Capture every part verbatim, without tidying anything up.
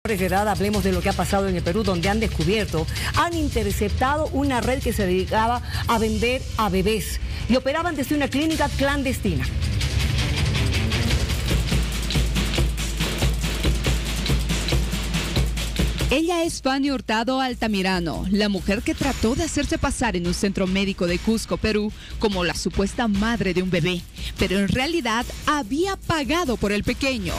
De edad, hablemos de lo que ha pasado en el Perú, donde han descubierto, han interceptado una red que se dedicaba a vender a bebés y operaban desde una clínica clandestina. Ella es Fanny Hurtado Altamirano, la mujer que trató de hacerse pasar en un centro médico de Cusco, Perú, como la supuesta madre de un bebé, pero en realidad había pagado por el pequeño.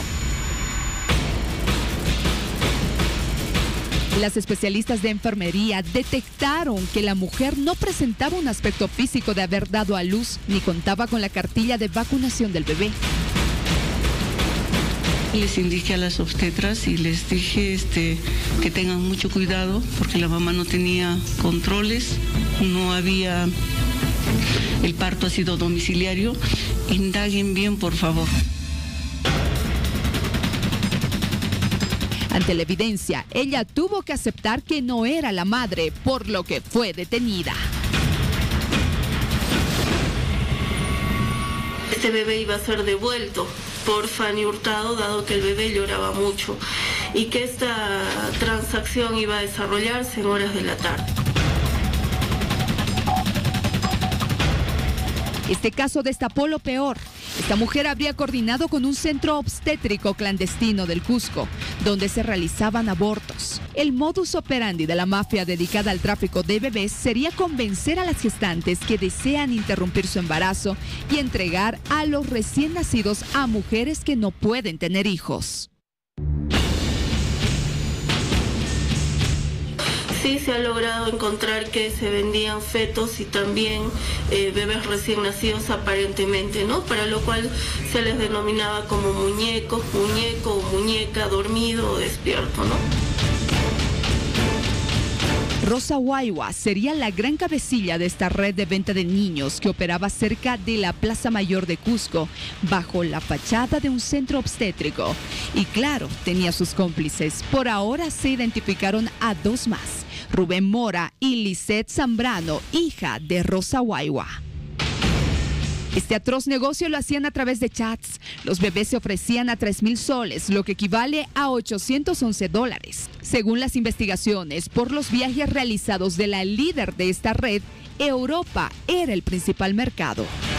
Las especialistas de enfermería detectaron que la mujer no presentaba un aspecto físico de haber dado a luz ni contaba con la cartilla de vacunación del bebé. Les indiqué a las obstetras y les dije este, que tengan mucho cuidado porque la mamá no tenía controles, no había, el parto ha sido domiciliario, indaguen bien por favor. Ante la evidencia, ella tuvo que aceptar que no era la madre, por lo que fue detenida. Este bebé iba a ser devuelto por Fanny Hurtado, dado que el bebé lloraba mucho, y que esta transacción iba a desarrollarse en horas de la tarde. Este caso destapó lo peor. Esta mujer habría coordinado con un centro obstétrico clandestino del Cusco, donde se realizaban abortos. El modus operandi de la mafia dedicada al tráfico de bebés sería convencer a las gestantes que desean interrumpir su embarazo y entregar a los recién nacidos a mujeres que no pueden tener hijos. Sí se ha logrado encontrar que se vendían fetos y también eh, bebés recién nacidos aparentemente, ¿no? Para lo cual se les denominaba como muñecos, muñeco o muñeca, dormido o despierto, ¿no? Rosa Huaywa sería la gran cabecilla de esta red de venta de niños que operaba cerca de la Plaza Mayor de Cusco, bajo la fachada de un centro obstétrico. Y claro, tenía sus cómplices. Por ahora se identificaron a dos más, Rubén Mora y Lisette Zambrano, hija de Rosa Huaywa. Este atroz negocio lo hacían a través de chats. Los bebés se ofrecían a tres mil soles, lo que equivale a ochocientos once dólares. Según las investigaciones, por los viajes realizados de la líder de esta red, Europa era el principal mercado.